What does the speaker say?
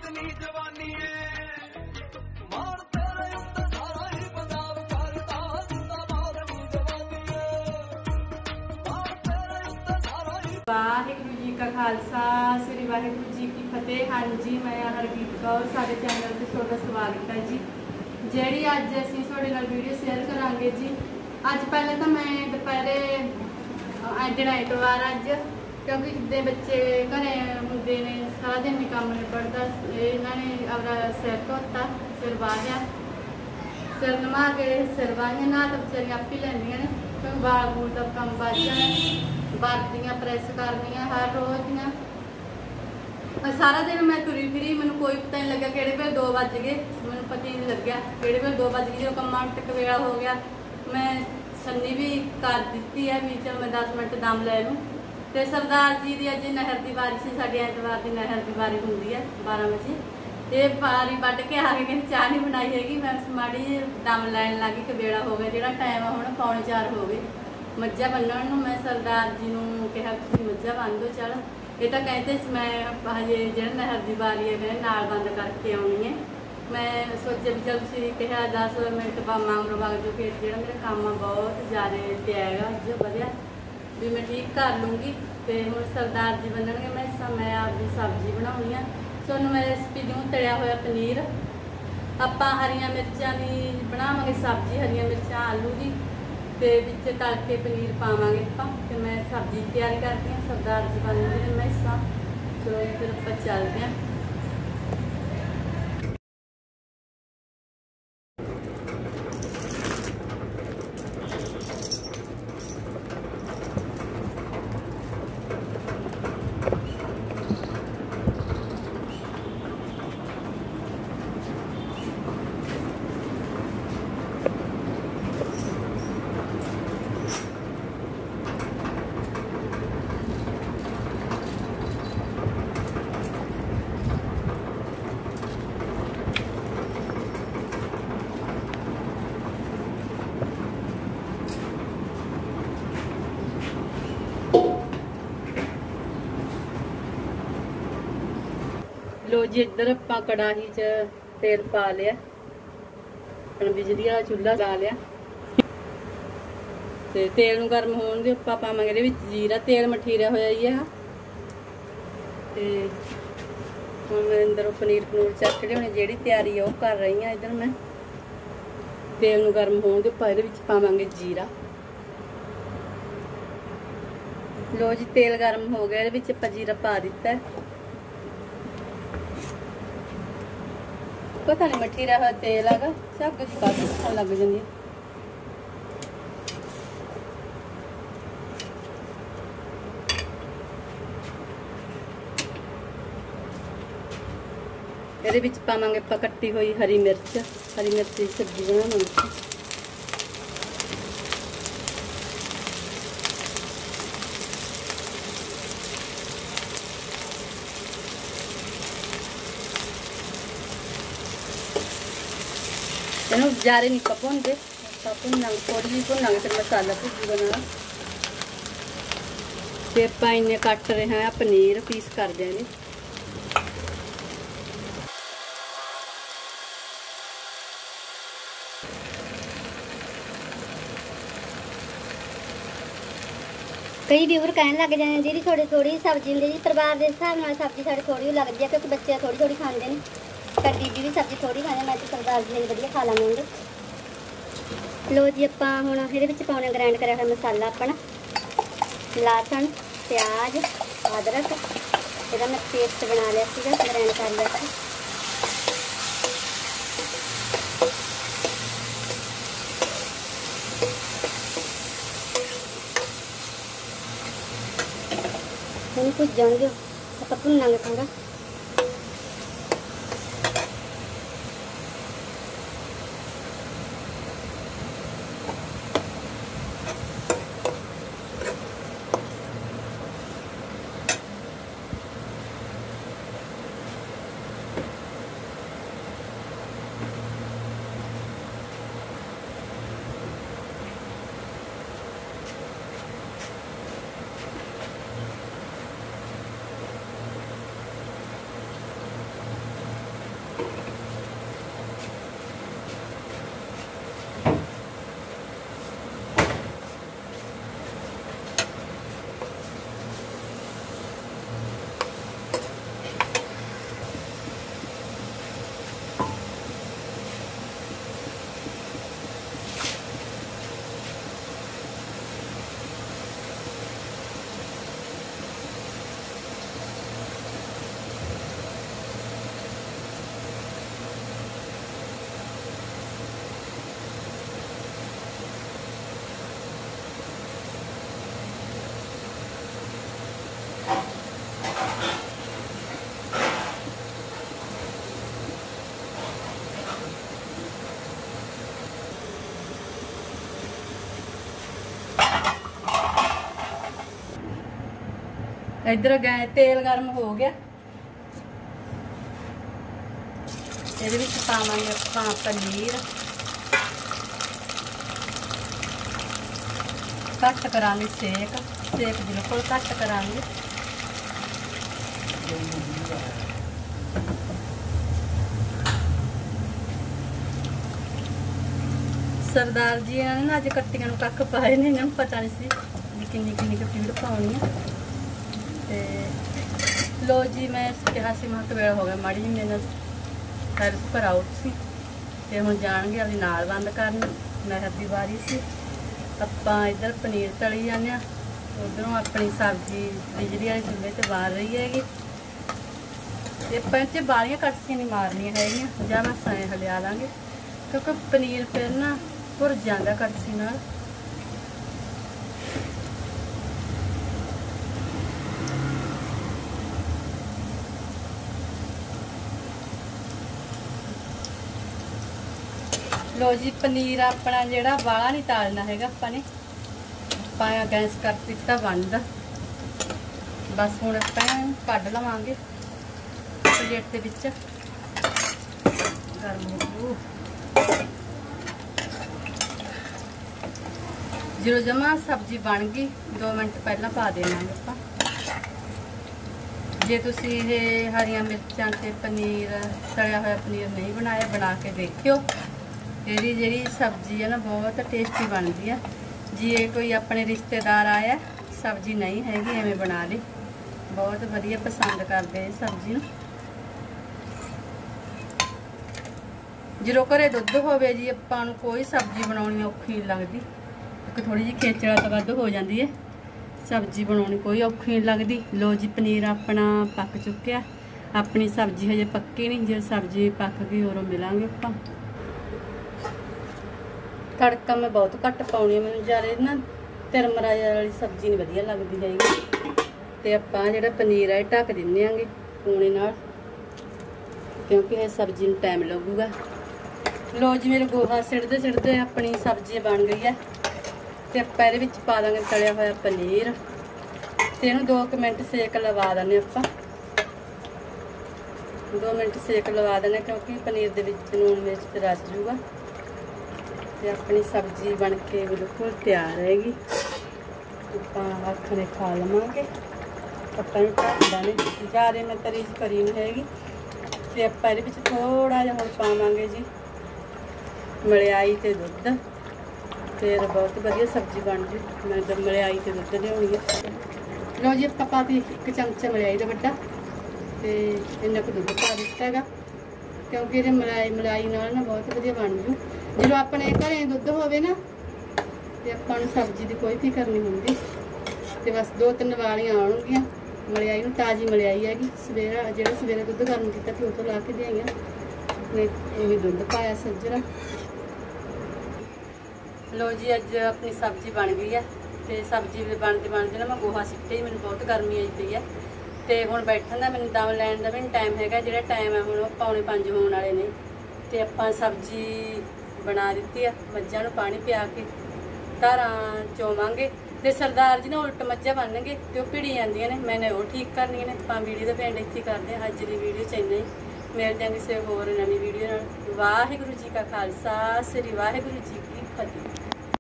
कितनी जवानी है मार तेरे उत्ते सारा ही पंजाब करता जिंदाबाद नी जवानी है मार तेरे उत्ते सारा ही। वाहिगुरू जी का खालसा श्री वाहिगुरू जी की फतेह। हाँ जी, मैं हरगीत कौर, सारे चैनल से ਤੁਹਾਡਾ स्वागत है जी। ਜਿਹੜੀ ਅੱਜ ਅਸੀਂ ਤੁਹਾਡੇ ਨਾਲ ਵੀਡੀਓ ਸ਼ੇਅਰ ਕਰਾਂਗੇ ਜੀ। ਅੱਜ ਪਹਿਲਾਂ ਤਾਂ ਮੈਂ ਦੁਪਹਿਰੇ ਦਿਨ ਐਤਵਾਰ ਅੱਜ, ਕਿਉਂਕਿ ਜਿੱਦੇ ਬੱਚੇ ਘਰੇ ਹੁੰਦੇ ਨੇ ਸਾਰਾ ਦਿਨ ਨਹੀਂ ਕੰਮ ਨਿਬੜਦਾ। ਇਹਨਾਂ ਨੇ ਆਪਣਾ ਸਿਰ ਧੋਤਾ, ਸਿਰ ਵਾਹਿਆ, ਸਿਰ ਨਵਾ ਕੇ ਸਿਰ ਵਾਹੀਆਂ ਨਾ ਤਾਂ ਵਿਚਾਰੀਆਂ ਆਪ ਹੀ ਲੈਂਦੀਆਂ ਨੇ, ਕਿਉਂਕਿ ਵਾਲ ਵੂਲ ਦਾ ਕੰਮ ਵੱਜ ਜਾਣਾ, ਵਰਦੀਆਂ ਪ੍ਰੈਸ ਕਰਨੀਆਂ ਹਰ ਰੋਜ਼ ਦੀਆਂ। सारा दिन मैं तुरी फिरी, मैं कोई पता नहीं लगा कि वे 2 बज गए, मैं पता ही नहीं लग्या कि वे 2 बज गए। जो कम्मा तक वेला हो गया, मैं सन्नी भी कर दी है भी चल मैं 10 मिनट दम लै लूँ। तो सरदार जी की अज नहर की वारी से, साढ़े एतवार की नहर की वारी होंगी है 12 बजे। ये वारी वढ़ के आ गए, चाह नहीं बनाई हैगी, मैं माड़ी दम लैन लग गई कि वेला हो गया। जो टाइम है हम 3:45 हो गए मझा बन्नण नूं। मैं सरदार जी नूं कहा तुसीं मझा बन दो। चल ये तो कहते मैं हजे जो नहर की बारी है कहते नाल बंद करके आनी है। मैं सोचा भी चल तुसीं कहा 10 मिनट मगरों वग जो फिर जो मेरा काम बहुत ज़्यादा पिया है जो बढ़िया भी मैं ठीक कर लूँगी। तो हम सरदार जी बनणगे, मैं आपकी सब्जी बनानी है। तुहानूं मैं रेसिपी दूँ तलिया होया पनीर। आपां हरियां मिर्चां की बनावांगे सब्जी, हरियां मिर्चां आलू की, तो बिच तल के पनीर पावांगे आपां। तो मैं सब्जी तैयारी करती हूँ, सरदार जी बन गए मैं हिस्सा। चलो फिर आप चलते हैं। लो जी, इधर आप कड़ाही च तेल पा लिया, बिजली वाला चूल्हा ला लिया। ते तेल नूं गर्म होण दे उप्पर पावांगे इहदे विच जीरा। तेल मठीरिया होया ही है। ते हुण मैं अंदरों पनीर चक लियाउणे जिहड़ी तैयारी है वो कर रही हां। इधर मैं तेल नूं गर्म होण दे उप्पर इहदे विच पावांगे जीरा। लो जी, तेल गर्म हो गया, इहदे विच आपां जीरा पा दित्ता है। पता नहीं मठी रहा तेल आगा सब कुछ काफी लग जाती है। ये पावांगे आपां कट्टी हुई हरी मिर्च। हरी मिर्च की सब्जी बनावांगे। इन्हूं ज़्यादा नहीं भुनते, भुना थोड़ी जी भुनांगे, फिर मसाला भुजूगा ना। ते आपां इन्ने कट रहे हैं पनीर, पीस कर देंगे। कई व्यूअर कहन लग जाते हैं जी थोड़ी थोड़ी सब्जी होंगी जी, परिवार के हिसाब नाल सब्जी साड़ी थोड़ी लगती है, क्योंकि बच्चे थोड़ी थोड़ी खाते हैं। पर दीदी भी सब्जी थोड़ी खाने, मैं तो सरदार जी वधिया खा लवांगे। लो जी, आपां हुण इहदे विच पाउणे ग्राइंड करिया होया मसाला अपना, लहसुन प्याज अदरक, इहदा मैं पेस्ट बना लिया सीगा, ग्राइंड कर लिया सी। हुण भुज्जण दिओ, आपां भुन्नांगे पूरा। इधर गए तेल गर्म हो गया, ਇਹਦੇ ਵਿੱਚ ਪਾਵਾਂਗੇ ਆਪਾਂ ਪਨੀਰ। ਘੱਟ ਕਰਾਂਗੇ ਸੇਕ ਬਿਲਕੁਲ ਘੱਟ ਕਰਾਂਗੇ। ਸਰਦਾਰ ਜੀ ਇਹਨਾਂ ਨੇ ਅੱਜ ਕੱਟੀਆਂ ਨੂੰ ਕੱਖ ਪਾਏ ਨੇ, ਇਹਨਾਂ ਨੂੰ ਪਤਾ ਨਹੀਂ ਸੀ ਵੀ ਕਿੰਨੀ ਕੁ ਪੀੜ ਪਾਉਣੀ ਆ। ਤੇ ਲੋ ਜੀ ਮੈਂ ਕਿਹਾ ਸੀ ਮੈਂ ਕਿਹਾ ਹੋ ਗਿਆ ਮਾੜੀ ਜੀ ਮੇਰੇ ਨਾਲ ਹੈਲਪ ਕਰਾਓ ਤੁਸੀਂ। ਤੇ ਹੁਣ ਜਾਣਗੇ ਆਪਣੀ ਨਾਲ ਬੰਦ ਕਰਨ, ਨਹਿਰ ਦੀ ਵਾਰੀ ਸੀ। ਆਪਾਂ ਇੱਧਰ ਪਨੀਰ ਤਲੀ ਜਾਂਦੇ ਆ, ਉਧਰੋਂ ਆਪਣੀ ਸਬਜ਼ੀ ਬਿਜਲੀ ਵਾਲੇ ਚੁੱਲ੍ਹੇ ਤੇ ਬਾਲ ਰਹੀ ਹੈਗੀ। ਤੇ ਪੰਜ ਬਾਲੀਆਂ ਕੜਛੀਆਂ ਨਹੀਂ ਮਾਰਨੀਆਂ ਹੈਗੀਆਂ, ਜਾਂ ਬਸ ਐਂ ਹਲਿਆ ਲਾਂਗੇ ਕਿਉਂਕਿ ਪਨੀਰ ਫਿਰ ਨਾ ਭੁਰ ਜਾਂਦਾ ਕੜਛੀ ਨਾਲ। लो जी पनीर अपना जेड़ा वाला नहीं तालना हैगा, ਆਪਾਂ ਨੇ पाया गैस कर दिता बंद। बस हुण ਆਪਾਂ ਕੱਢ ਲਵਾਂਗੇ प्लेट ਦੇ ਵਿੱਚ। गरम हो जो जमा सब्जी बन गई 2 मिनट पहला पा देना ਆਪਾਂ। जे तुसी ये हरियां मिर्चां ते पनीर तलिया होया पनीर नहीं बनाया, बना के देखियो। ਇਹਦੀ ਜਿਹੜੀ ਸਬਜ਼ੀ ਹੈ ਨਾ ਬਹੁਤ ਟੇਸਟੀ ਬਣਦੀ ਹੈ। ਜੇ ਕੋਈ ਆਪਣੇ ਰਿਸ਼ਤੇਦਾਰ ਆਇਆ ਸਬਜ਼ੀ ਨਹੀਂ ਹੈਗੀ ਐਵੇਂ ਬਣਾ ਲਈ, ਬਹੁਤ ਵਧੀਆ ਪਸੰਦ ਕਰਦੇ ਇਹ ਸਬਜ਼ੀ ਨੂੰ। ਜਦੋਂ ਘਰੇ ਦੁੱਧ ਹੋਵੇ ਜੀ ਆਪਾਂ ਨੂੰ ਕੋਈ ਸਬਜ਼ੀ ਬਣਾਉਣੀ ਔਖੀ ਨਹੀਂ ਲੱਗਦੀ। ਇੱਕ ਥੋੜੀ ਜਿਹੀ ਖੇਚਲਾ ਤਾਂ ਵੱਧ ਹੋ ਜਾਂਦੀ ਹੈ, ਸਬਜ਼ੀ ਬਣਾਉਣੀ ਕੋਈ ਔਖੀ ਨਹੀਂ ਲੱਗਦੀ। ਲੋ ਜੀ ਪਨੀਰ ਆਪਣਾ ਪੱਕ ਚੁੱਕਿਆ, ਆਪਣੀ ਸਬਜ਼ੀ ਹਜੇ ਪੱਕੀ ਨਹੀਂ। ਜੇ ਸਬਜ਼ੀ ਪੱਕ ਗਈ ਉਦੋਂ ਮਿਲਾਂਗੇ ਆਪਾਂ। तड़का मैं बहुत घट पाउनी है, मैनूं ज़्यादा ना तिरमराई वाली सब्जी नहीं वधिया लगदी हैगी। ते आपां जिहड़ा पनीर है ढक दिंदे आंगे पूने नाल, क्योंकि ये सब्जी नूं टाइम लगूगा। लो जी मेरे गोहा सिड़दे सिड़दे अपनी सब्जी बन गई है। ते आपां इहदे विच पा दांगे तलिया होया पनीर, ते इहनूं 2 मिनट सेक लवा देने आपां। 2 मिनट सेक लवा देने क्योंकि पनीर दे विच लूण मिर्च रच जूगा। ਤੇ ਆਪਣੀ ਸਬਜ਼ੀ ਬਣ ਕੇ ਬਿਲਕੁਲ ਤਿਆਰ ਰਹੇਗੀ। ਆਪਾਂ ਹੱਥ ਨਾਲ ਖਾ ਲਵਾਂਗੇ। ਆਪਾਂ ਨੂੰ ਢੱਕਦਾ ਨਹੀਂ, ਜ਼ਿਆਦਾ ਮੈਂ ਤਰੀਜ਼ ਕਰੀ ਨਹੀਂ ਹੈਗੀ। ਤੇ ਆਪਾਂ ਇਹਦੇ ਵਿੱਚ ਥੋੜਾ ਜਿਹਾ ਹੁਣ ਪਾਵਾਂਗੇ ਜੀ ਮਲਾਈ ਤੇ ਦੁੱਧ, ਫਿਰ ਬਹੁਤ ਵਧੀਆ ਸਬਜ਼ੀ ਬਣ ਜੂ। ਮੈਂ ਤਾਂ ਮਲਾਈ ਤੇ ਦੁੱਧ ਲਿਆਉਣੀ ਹੈ। ਲਓ ਜੀ ਆਪਾਂ ਪਾਤੀ 1 ਚਮਚਾ ਮਲਾਈ ਦਾ ਵੱਡਾ, ਤੇ ਇੰਨਾ ਕੁ ਦੁੱਧ ਪਾ ਦਿੱਤਾ ਹੈਗਾ ਕਿਉਂਕਿ ਇਹਦੇ ਮਲਾਈ ਨਾਲ ਨਾ ਬਹੁਤ ਵਧੀਆ ਬਣ ਜੂ। जो अपने घरे दुध होवे ना ते आपां नूं सब्जी की कोई फिकर नहीं होंदी। ते बस 2-3 वालियां आउणगियां मलियाई नूं। ताज़ी मलियाई हैगी, सवेरे सवेरे दुध गर्म किया फिर तो ला के लियाईयां। इवें दुध पाया सज्जरा। लो जी अज अपनी सब्जी बन गई है। तो सब्जी बनते बनते ना मैं गोहा सिੱਟੇ ही, मैनूं बहुत गर्मी आई पई है। तो हुण बैठण दा मैनूं दम लैण दा भी नहीं टाइम हैगा। जिहड़ा टाइम है हुण 4:45 होण वाले ने। तो आपां सब्जी बना दी है, मझां नूं पानी पिया के धारां चोवांगे। ते सरदार जी ने उल्ट मझां बन्नगे ते ओह भिड़ी जांदियां ने, मैंने वो ठीक करनियां ने। आपां वीडियो दा पेंड इत्थे करदे हां। अज दी वीडियो च इन्ना ही, मिलदे हां किसी होर नवीं वीडियो नाल। वाहिगुरू जी का खालसा, श्री वाहिगुरू जी की फतेह।